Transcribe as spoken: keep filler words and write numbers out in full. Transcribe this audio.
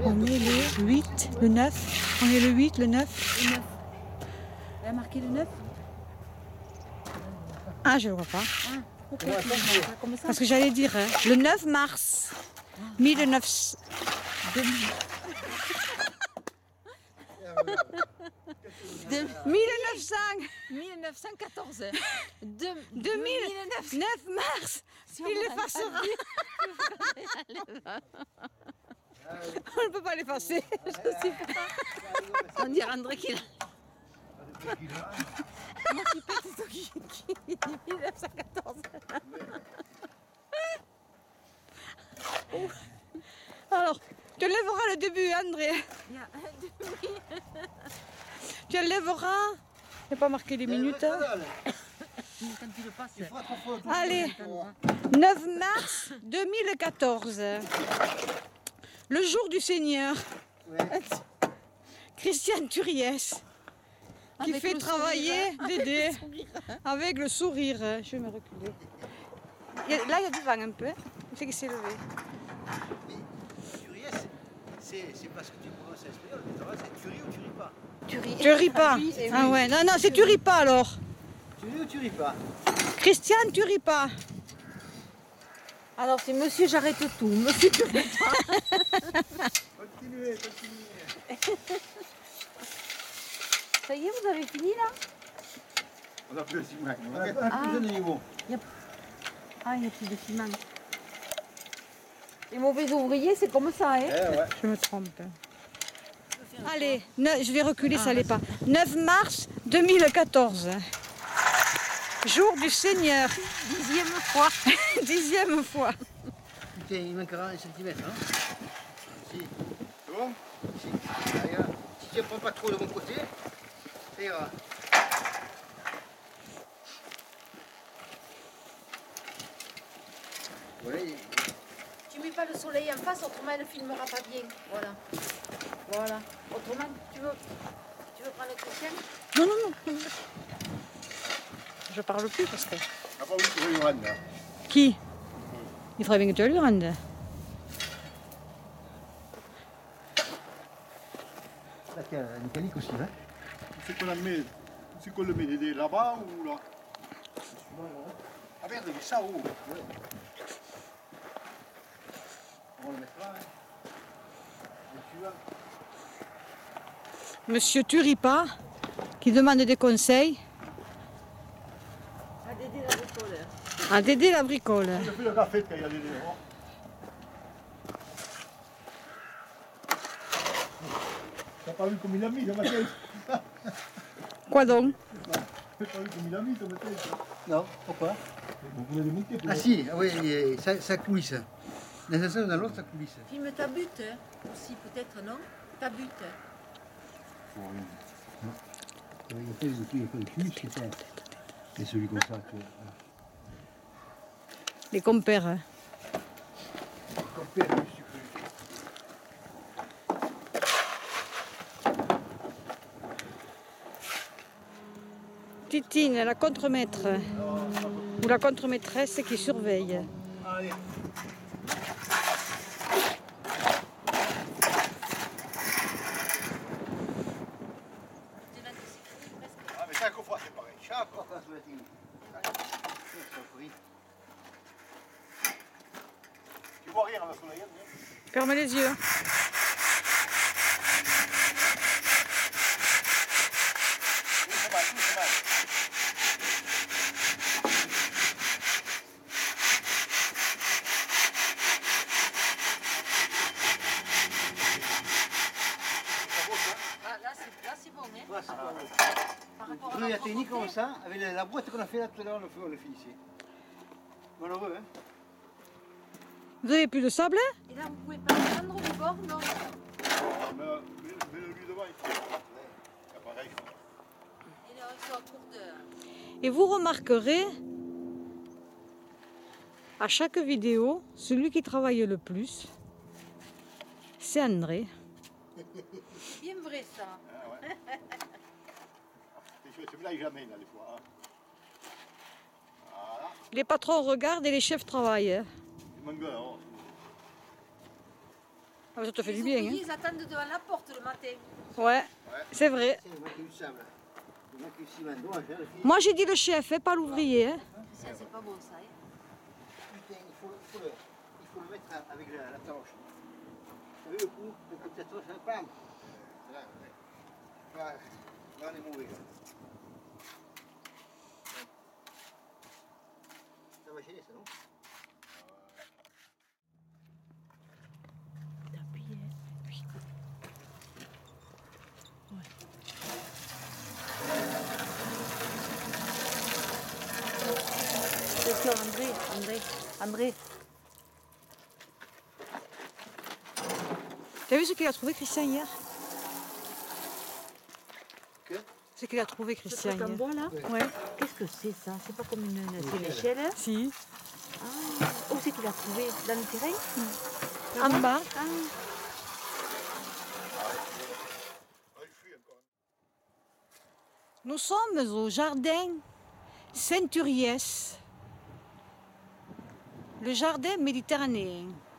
On est le huit, le neuf. On est le huit, le neuf. Le neuf. Elle a marqué le neuf. Ah, je ne vois pas. Ah, pourquoi tu dis ça comme ça? Parce que j'allais dire, hein, le neuf mars mille neuf cents. mille neuf cents. mille neuf cent quatorze. De, deux mille neuf mars. Si Il l'effacera. On ne peut pas l'effacer. Je sais pas. On dirait André qui l'a. Moi qui pète, c'est toi qui qui dit mille neuf cent quatorze. Alors, tu lèveras le début, André. Il y a un demi. Tu lèveras. Il n'y a pas marqué les minutes. Quand tu le passes. Allez, neuf mars deux mille quatorze. Le jour du Seigneur. Ouais. Christiane Turiès. Qui Avec fait le travailler sourire, Dédé avec le sourire. avec le sourire. Je vais me reculer. Il y a- là, il y a du vent un peu. Il fait qu'il s'est levé. Turiès, c'est parce que tu prononces l'espagnol, mais ça va, c'est Turi ou tu ris pas? Tu ris. Tu ris pas. Oui, c'est Ah oui. ouais, non, non, c'est tu ris pas alors. Tu ris ou tu ris pas? Christiane, tu ris pas. Alors c'est monsieur, j'arrête tout. Monsieur, tu ris pas. Continuez, continuez. Ça y est, vous avez fini là? On a plus le ciment. On a Ah. plus de niveau. Ah, il n'y a plus de ciment. Les mauvais ouvriers, c'est comme ça, hein? Eh ouais. Je me trompe. Allez, ne- je vais reculer, ça l'est pas. neuf mars deux mille quatorze. Jour du Seigneur. Dixième fois. Dixième fois. Putain, il manquera un centimètre, hein? Si. C'est bon? Si. Ah, regarde. Si tu ne prends pas trop de mon côté, ça ira. Oui. Tu mets pas le soleil en face, autrement elle ne filmera pas bien. Voilà. Voilà. Autrement, tu veux, tu veux prendre le Christian? Non, non, non. Je parle plus parce que. Ah bah oui, tu veux Yoran, là. Qui? Il faudrait bien que tu le rendes. Là, tiens, la mécanique aussi, hein? C'est qu'on la met, c'est qu'on le met des- là-bas ou là? Ah merde, mais ça où? On va le mettre là, hein? Et tu vas. Monsieur Turipa, qui demande des conseils À Dédé la bricoleur. à Dédé la bricole. Il a fait le café quand il y a des dehors. T'as pas vu comme il a mis, le matin? Quoi donc? T'as pas vu comme il a mis, le matin? Non, pourquoi? Vous voulez démonter pour Ah si, ah oui, et ça, ça coulisse. Dans un sens ou dans l'autre, ça coulisse. Filme ta butte hein, aussi, peut-être, non? Ta butte. Il n'y a pas de il y a pas de cuisse, c'est ça. C'est celui comme ça. Tu vois. Les compères. hein. Comme père, je suis cru. Titine, la contremaître. Ou la contremaîtresse qui surveille. Allez. Ah mais chaque fois c'est pareil, chaque fois. Pourquoi ça va-t-il? Allez, Tu vois rien dans le soleil, hein? Ferme les yeux. Oui, c'est mal, oui, c'est mal. Ah, là, c'est, là, c'est bon, hein? voilà, c'est bon. Par rapport à Nous, la l'autre technique côté. comme ça, avec la, la boîte qu'on a fait là tout à l'heure, on le fait, on le fait ici. Malheureux, hein? Vous avez plus de sable? Et là, vous pouvez pas prendre du bord, non? Mais, mais, mais le lui devant, il faut. C'est pareil. Et là, ils sont à court de... Et vous remarquerez, à chaque vidéo, celui qui travaille le plus, c'est André. Bien vrai, ça. Ah ouais. C'est blague jamais là des fois. Hein. Voilà. Les patrons regardent et les chefs travaillent. hein. C'est mon gars, hein. Ah, ça te fait Les du bien. ouvriers, ils attendent devant la porte le matin. Hein. Ouais, c'est vrai. C'est moi qui ai eu ça, là. C'est moi qui ai eu ciment d'eau, hein, la fille. Moi j'ai dit le chef, hein, pas l'ouvrier. Hein. Ça, c'est pas bon ça. Hein. Putain, il faut, il faut le, il faut le mettre avec la, la torche. Vous savez le coup, le coup de cette torche, hein, bam. Là, là, là, on est mauvais, là. Ça va gêner, ça, non? Attention, André, André, André. T'as vu ce qu'il a trouvé Christian hier? Que? Ce qu'il a trouvé Christian Ce truc en hier. bois là. Ouais. Qu'est-ce que c'est ça? C'est pas comme une, une, une échelle. Hein? Si. Ah, où c'est qu'il a trouvé? Dans le terrain? En bas. Ah. Nous sommes au jardin Saint-Uriès, le jardin méditerranéen.